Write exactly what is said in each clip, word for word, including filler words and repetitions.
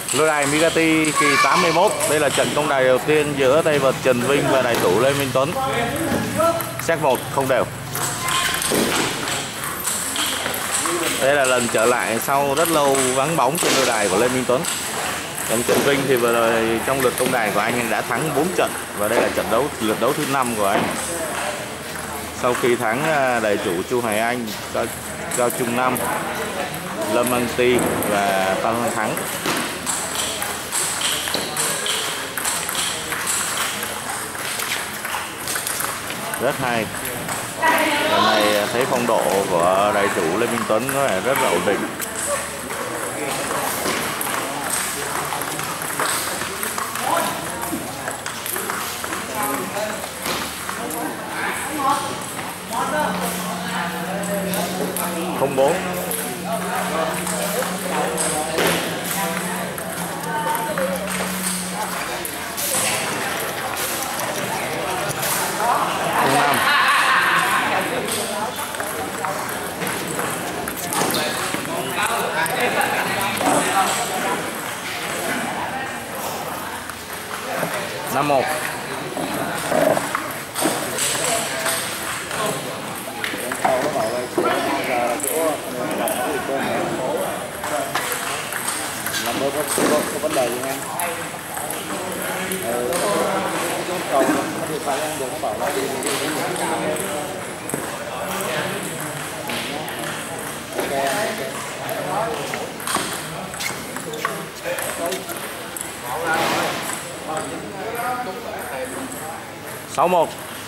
Lô đài Migati kỳ tám mươi mốt. Đây là trận công đài đầu tiên giữa tay vợt Trần Vinh và đài thủ Lê Minh Tuấn. Set một không đều. Đây là lần trở lại sau rất lâu vắng bóng trên lô đài của Lê Minh Tuấn. Còn Trần Vinh thì vừa rồi trong lượt công đài của anh đã thắng bốn trận và đây là trận đấu lượt đấu thứ năm của anh. Sau khi thắng đài chủ Chu Hải Anh, Cao, Cao Trung Năm, Lâm Anh Ti và Phan Văn Thắng. Rất hay. Lần này thấy phong độ của đại chủ Lê Minh Tuấn có vẻ rất là ổn định. Không bốn. Không năm. Năm một. Làm bữa có, có, có vấn đề gì em? Ừ, cầu nó đi phải ăn được, nó bảo nó đi đi đi đi cao. Sáu một.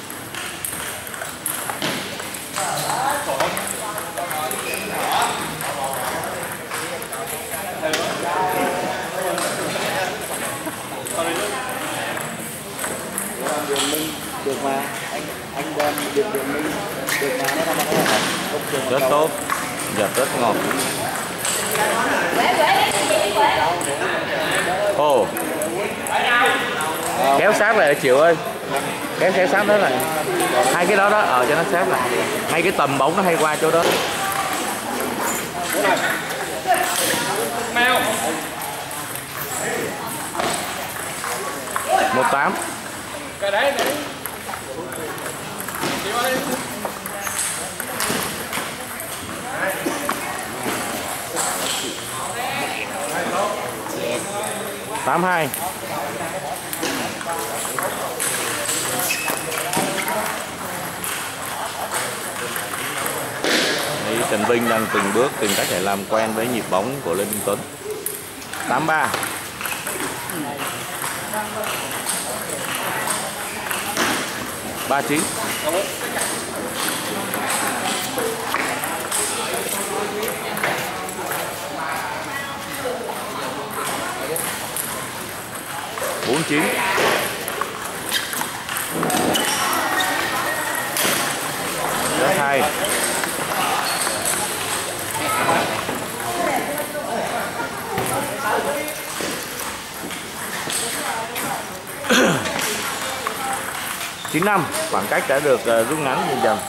Đường Minh được mà anh anh đem được Đường Minh được mà nó làm cái rất tốt, giật rất ngọt. Ồ, oh. Kéo sát lại Triệu ơi, kéo kéo sát đó là hai cái đó đó, ờ cho nó sát lại, hai cái tầm bóng nó hay qua chỗ đó. Một tám. Tám hai. Trần Vinh đang từng bước tìm cách để làm quen với nhịp bóng của Lê Minh Tuấn. Tám ba. Ba chín. Bốn chín. Rất hay. Chín năm, khoảng cách đã được uh, rút ngắn dần dần.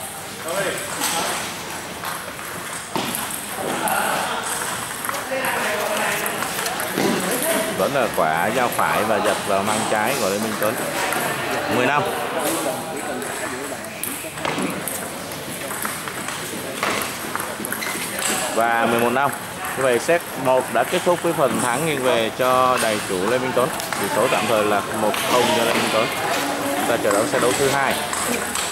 Vẫn là quả dao phải và giật vào mang trái của Lê Minh Tuấn. Mười năm. Và mười một năm. Như vậy set một đã kết thúc với phần thắng nghiêng về cho đài chủ Lê Minh Tuấn. Tỷ số tạm thời là một không cho Lê Minh Tuấn. Ta chờ đón set đấu thứ hai.